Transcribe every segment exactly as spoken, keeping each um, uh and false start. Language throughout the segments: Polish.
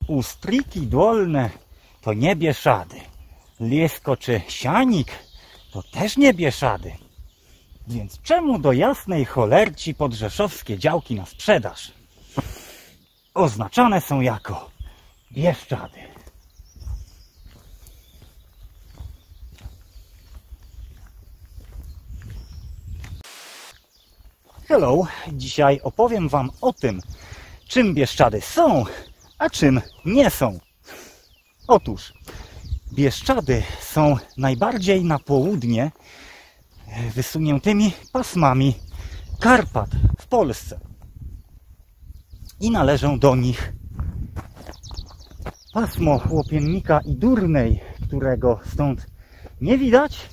Ustriki dolne to nie Bieszczady. Liesko czy Sianik to też nie Bieszczady. Więc czemu do jasnej cholerci podrzeszowskie działki na sprzedaż oznaczane są jako Bieszczady? Hello, dzisiaj opowiem Wam o tym, czym Bieszczady są, a czym nie są. Otóż Bieszczady są najbardziej na południe wysuniętymi pasmami Karpat w Polsce i należą do nich pasmo Łopiennika i Durnej, którego stąd nie widać,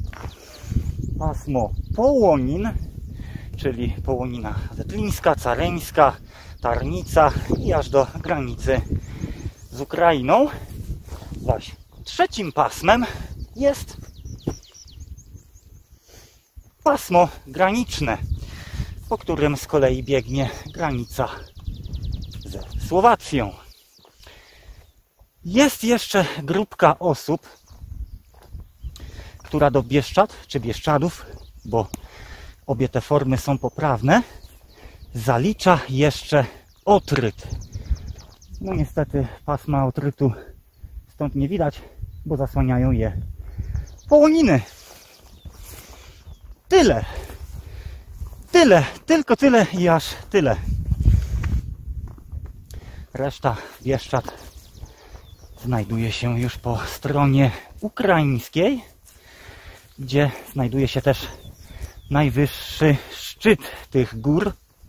pasmo Połonin, czyli Połonina Wetlińska, Careńska, Tarnica i aż do granicy z Ukrainą. Zaś trzecim pasmem jest pasmo graniczne, po którym z kolei biegnie granica ze Słowacją. Jest jeszcze grupka osób, która do Bieszczad czy Bieszczadów, bo obie te formy są poprawne, zalicza jeszcze Otryt. No niestety pasma Otrytu stąd nie widać, bo zasłaniają je Połoniny. Tyle. Tyle. Tylko tyle i aż tyle. Reszta Bieszczad znajduje się już po stronie ukraińskiej, gdzie znajduje się też najwyższy szczyt tych gór,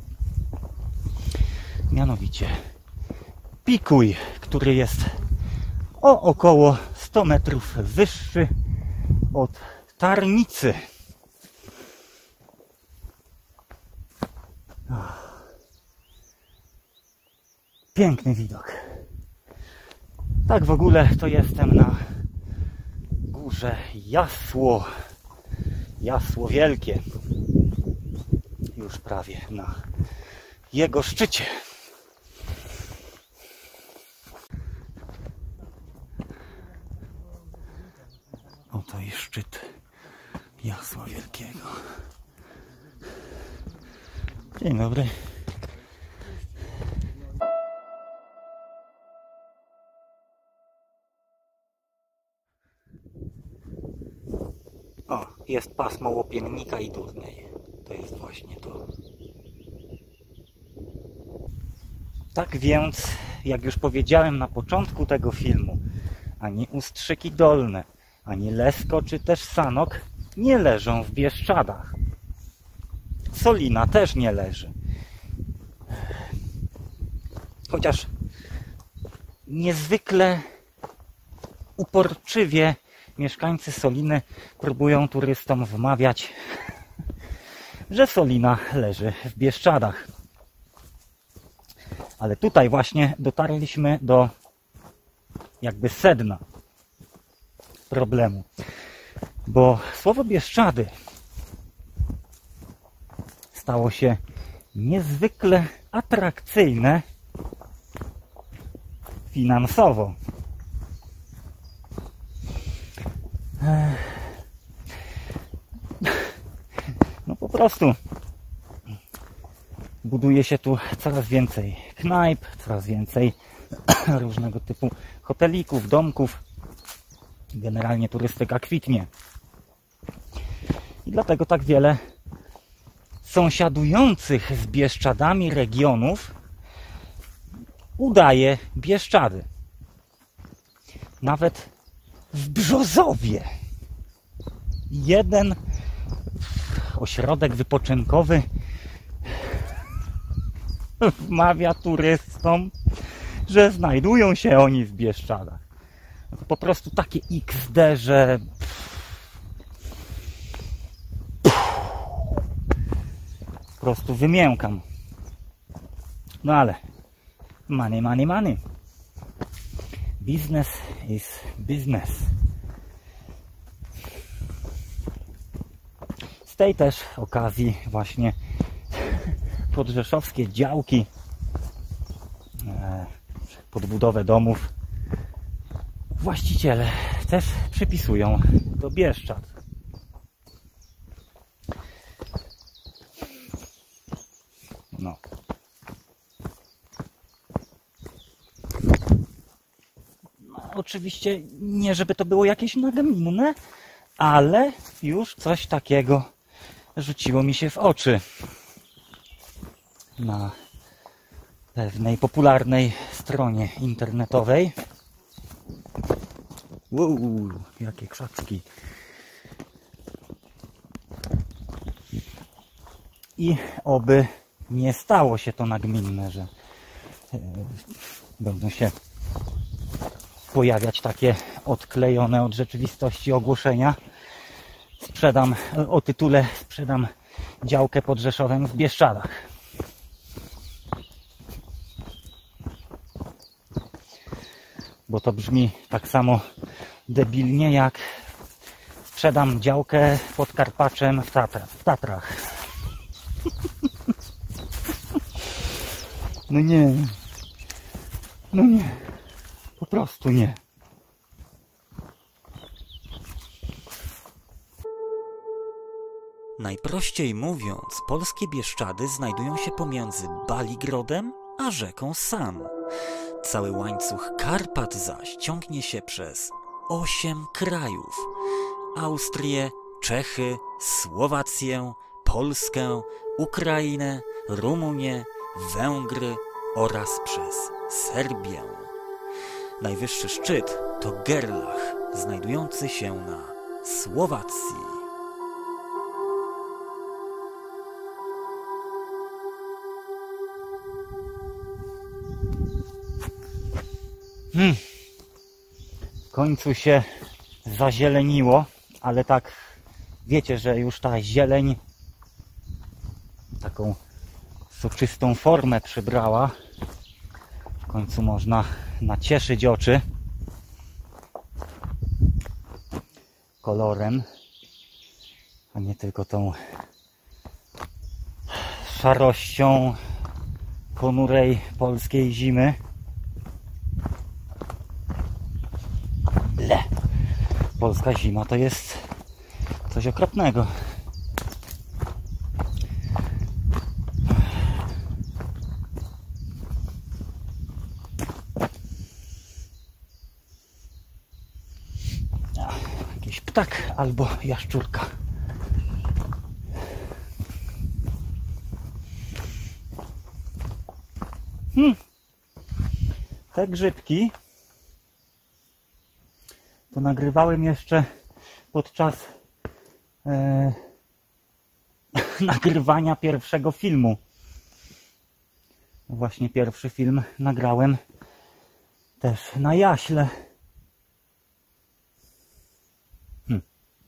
mianowicie Pikuj, który jest o około sto metrów wyższy od Tarnicy. Piękny widok. Tak w ogóle to jestem na górze Jasło. Jasło Wielkie. Już prawie na jego szczycie. Oto i szczyt Jasła Wielkiego. Dzień dobry. O, jest pasmo Łopiennika i Durnej. To jest właśnie to. Tak więc, jak już powiedziałem na początku tego filmu, ani Ustrzyki Dolne, ani Lesko czy też Sanok nie leżą w Bieszczadach. Solina też nie leży. Chociaż niezwykle uporczywie mieszkańcy Soliny próbują turystom wmawiać, że Solina leży w Bieszczadach. Ale tutaj właśnie dotarliśmy do jakby sedna problemu. Bo słowo Bieszczady stało się niezwykle atrakcyjne finansowo. No po prostu buduje się tu coraz więcej knajp, coraz więcej różnego typu hotelików, domków. Generalnie turystyka kwitnie. I dlatego tak wiele sąsiadujących z Bieszczadami regionów udaje Bieszczady. Nawet w Brzozowie jeden ośrodek wypoczynkowy wmawia turystom, że znajdują się oni w Bieszczadach. To po prostu takie iks de, że po prostu wymiękam. No ale money, money, money. Business is business. Z tej też okazji właśnie podrzeszowskie działki pod budowę domów właściciele też przypisują do Bieszczad. No. No, oczywiście nie, żeby to było jakieś nagminne, ale już coś takiego rzuciło mi się w oczy na pewnej popularnej stronie internetowej. Wow, jakie krzaczki. I oby nie stało się to nagminne, że yy, będą się pojawiać takie odklejone od rzeczywistości ogłoszenia. Sprzedam, o tytule sprzedam działkę pod Rzeszowem w Bieszczadach. Bo to brzmi tak samo debilnie jak sprzedam działkę pod Karpaczem w, Tatra, w Tatrach. No nie. No nie. Po prostu nie. Najprościej mówiąc, polskie Bieszczady znajdują się pomiędzy Baligrodem a rzeką San. Cały łańcuch Karpat zaś ciągnie się przez osiem krajów. Austrię, Czechy, Słowację, Polskę, Ukrainę, Rumunię, Węgry oraz przez Serbię. Najwyższy szczyt to Gerlach, znajdujący się na Słowacji. Hmm. W końcu się zazieleniło, ale tak wiecie, że już ta zieleń taką soczystą formę przybrała. W końcu można nacieszyć oczy kolorem, a nie tylko tą szarością ponurej polskiej zimy. Le. Polska zima to jest coś okropnego. Jakiś ptak albo jaszczurka. Hmm. Te grzybki to nagrywałem jeszcze podczas e, nagrywania pierwszego filmu. Właśnie pierwszy film nagrałem też na jaśle. Hmm.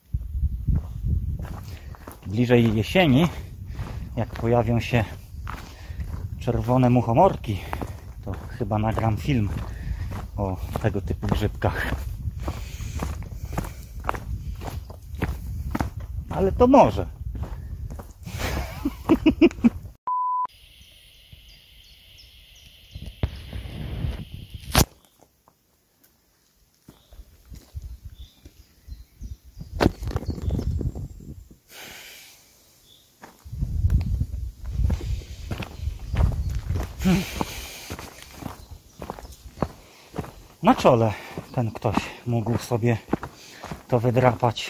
Bliżej jesieni, jak pojawią się czerwone muchomorki, to chyba nagram film o tego typu grzybkach. Ale to może. Na czole ten ktoś mógł sobie to wydrapać.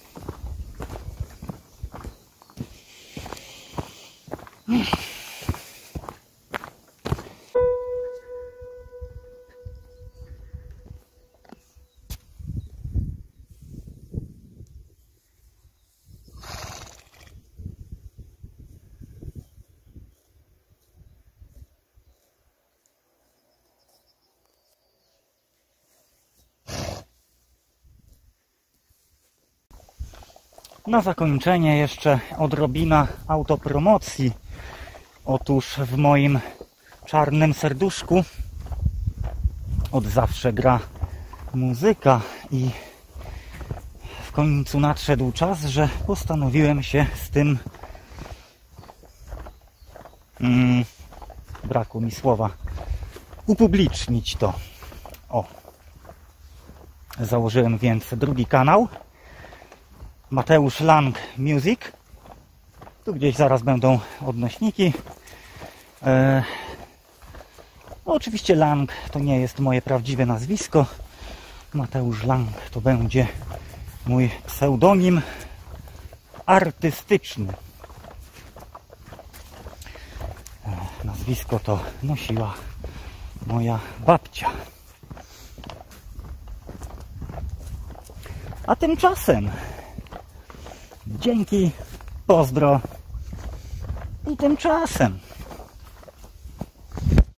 Na zakończenie jeszcze odrobina autopromocji. Otóż w moim czarnym serduszku od zawsze gra muzyka i w końcu nadszedł czas, że postanowiłem się z tym mm, brakło mi słowa upublicznić to. O. Założyłem więc drugi kanał. Mateusz Lang Music. Tu gdzieś zaraz będą odnośniki. E, no oczywiście Lang to nie jest moje prawdziwe nazwisko. Mateusz Lang to będzie mój pseudonim artystyczny. E, nazwisko to nosiła moja babcia. A tymczasem dzięki, pozdro i tymczasem